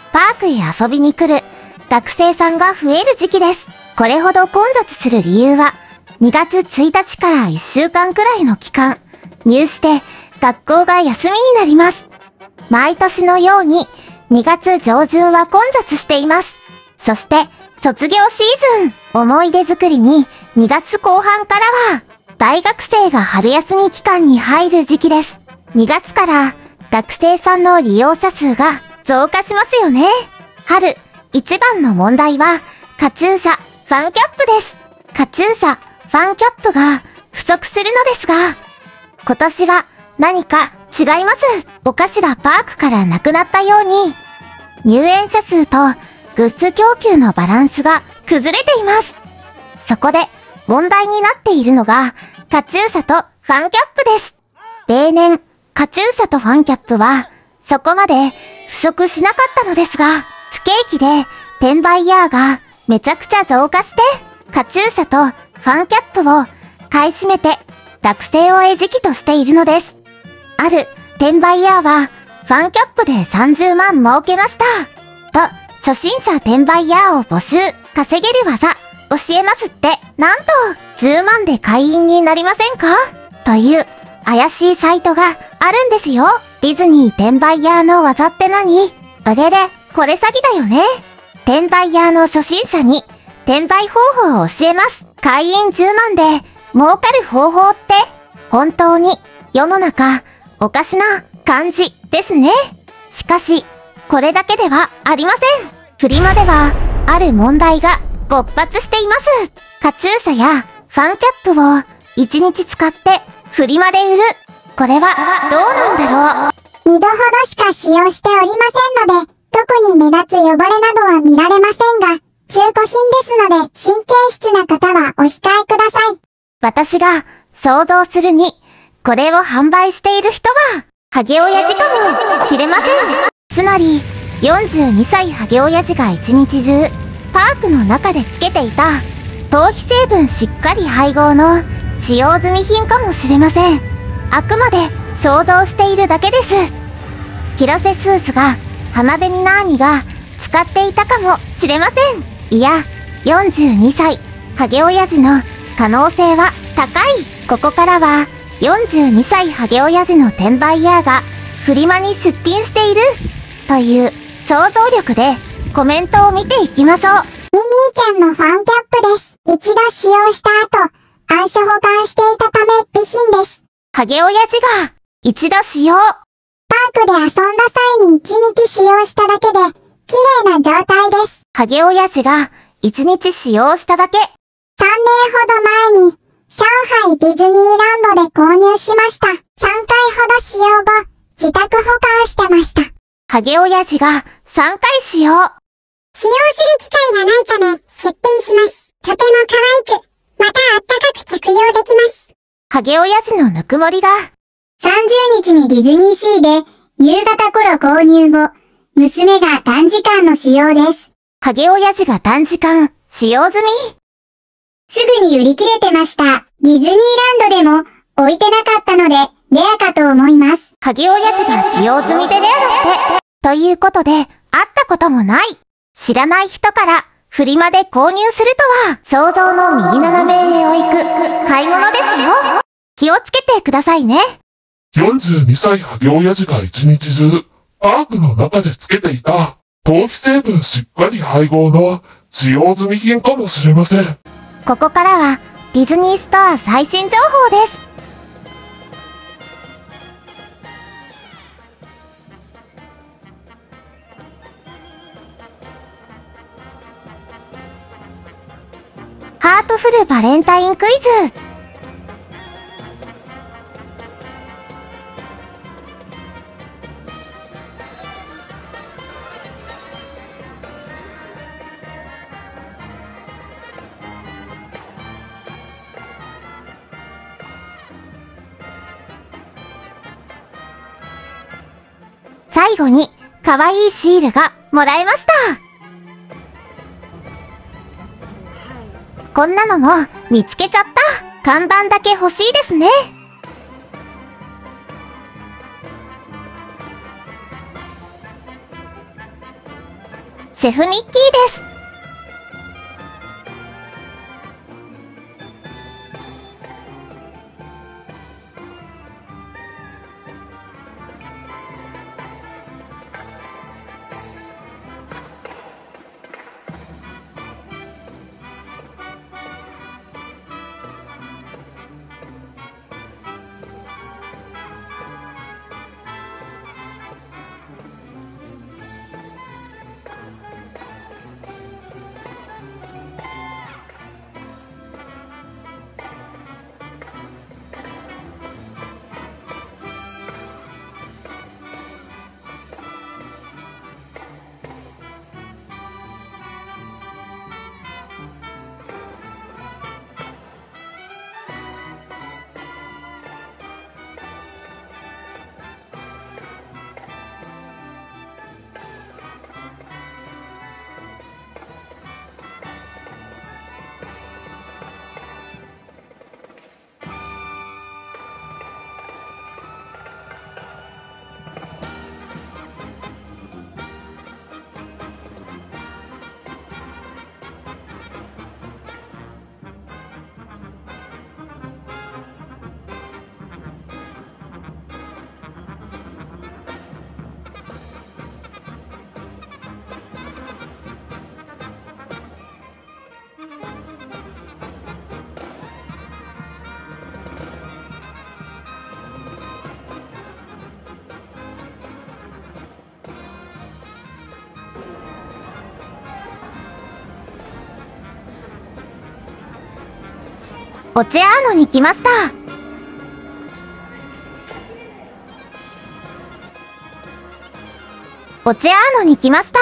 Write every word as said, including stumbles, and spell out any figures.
パークへ遊びに来る学生さんが増える時期です。これほど混雑する理由は、にがつついたちからいっしゅうかんくらいの期間、入試で学校が休みになります。毎年のようににがつじょうじゅんは混雑しています。そして卒業シーズン、思い出作りににがつこう半からは大学生が春休み期間に入る時期です。にがつから学生さんの利用者数が増加しますよね。春一番の問題はカチューシャ、ファンキャップです。カチューシャ、ファンキャップが不足するのですが、今年は何か違います。お菓子がパークからなくなったように、入園者数とグッズ供給のバランスが崩れています。そこで問題になっているのがカチューシャとファンキャップです。例年、カチューシャとファンキャップはそこまで不足しなかったのですが、不景気で転売ヤーがめちゃくちゃ増加して、カチューシャとファンキャップを買い占めて学生を餌食としているのです。ある転売ヤーはファンキャップでさんじゅうまん儲けました。と、初心者転売ヤーを募集、稼げる技、教えますって、なんと、じゅうまんで会員になりませんかという怪しいサイトがあるんですよ。ディズニー転売ヤーの技って何？あれれ、これ詐欺だよね。転売ヤーの初心者に転売方法を教えます。会員じゅうまんで儲かる方法って、本当に世の中おかしな感じですね。しかし、これだけではありません。フリマではある問題が勃発しています。カチューシャやファンキャップをいちにち使ってフリマで売る。これはどうなんだろう。 にどほどしか使用しておりませんので、特に目立つ汚れなどは見られませんが、中古品ですので神経質な方はお控えください。 私が想像するに、これを販売している人は、ハゲ親父かもしれません。つまり、よんじゅうにさいハゲ親父が一日中、パークの中でつけていた、頭皮成分しっかり配合の使用済み品かもしれません。あくまで想像しているだけです。広瀬スーツが浜辺美波が使っていたかもしれません。いや、よんじゅうにさいハゲ親父の可能性は高い。ここからはよんじゅうにさいハゲ親父の転売ヤーがフリマに出品しているという想像力でコメントを見ていきましょう。 ミニーちゃんのファンキャップです。一度使用した後、暗所保管していたため備品です。 ハゲ親父が一度使用。 パークで遊んだ際に一日使用しただけで綺麗な状態です。 ハゲ親父が一日使用しただけ。 さんねんほど前に上海ディズニーランドで購入しました。さんかいほど使用後、自宅保管してました。 ハゲ親父がさんかい使用。 使用する機会がないため出品します。とても可愛く、またあったかく着用できます。 ハゲ親父のぬくもりが。 さんじゅうにちにディズニーシーで夕方頃購入後、娘が短時間の使用です。 ハゲ親父が短時間使用済み。 すぐに売り切れてました。ディズニーランドでも置いてなかったのでレアかと思います。 ハゲ親父が使用済みでレアだって。ということで、会ったこともない。知らない人からフリマで購入するとは、想像の右斜め上を行く買い物ですよ。気をつけてくださいね。 よんじゅうにさいハゲ親父が一日中、パークの中でつけていた、頭皮成分しっかり配合の使用済み品かもしれません。 ここからはディズニーストア最新情報です。ハートフルバレンタインクイズ。最後に可愛いシールがもらえました。こんなのも見つけちゃった。看板だけ欲しいですね。 シェフミッキーです。オチェアーノに来ました。オチェアーノに来ました。